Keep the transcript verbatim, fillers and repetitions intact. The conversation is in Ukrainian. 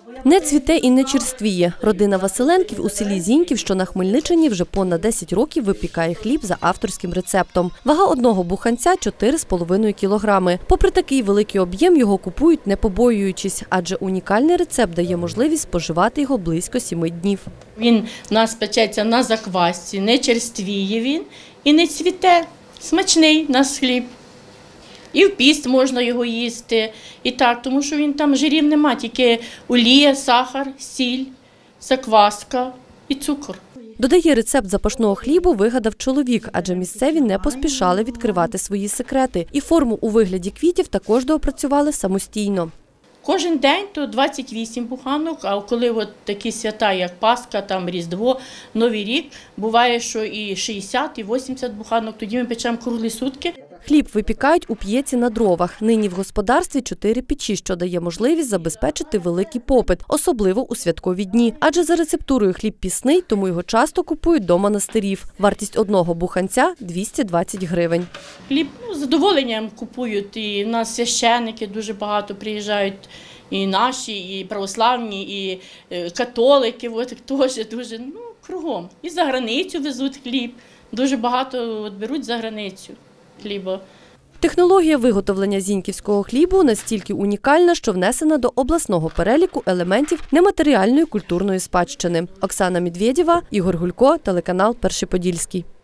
Не цвіте і не черствіє. Родина Василенків у селі Зіньків, що на Хмельниччині, вже понад десять років випікає хліб за авторським рецептом. Вага одного буханця – чотири з половиною кілограми. Попри такий великий об'єм, його купують не побоюючись, адже унікальний рецепт дає можливість споживати його близько сіми днів. Він у нас печеться на заквасці, не черствіє він і не цвіте. Смачний у нас хліб. І в піст можна його їсти, і так, тому що він там жирів нема, тільки олія, сахар, сіль, закваска і цукор. Додає, рецепт запашного хлібу вигадав чоловік, адже місцеві не поспішали відкривати свої секрети. І форму у вигляді квітів також доопрацювали самостійно. Кожен день то двадцять вісім буханок, а коли от такі свята, як Пасха, там Різдво, Новий рік, буває, що і шістдесят, і вісімдесят буханок, тоді ми печемо круглі сутки. Хліб випікають у п'єці на дровах. Нині в господарстві чотири печі, що дає можливість забезпечити великий попит, особливо у святкові дні. Адже за рецептурою хліб пісний, тому його часто купують до монастирів. Вартість одного буханця – двісті двадцять гривень. Хліб ну, з задоволенням купують, і в нас священники дуже багато приїжджають, і наші, і православні, і католики, от, теж дуже, ну, кругом. І за границю везуть хліб, дуже багато от, беруть за границю хліба. Технологія виготовлення зіньківського хлібу настільки унікальна, що внесена до обласного переліку елементів нематеріальної культурної спадщини. Оксана Медведєва, Ігор Гулько, телеканал Перший Подільський.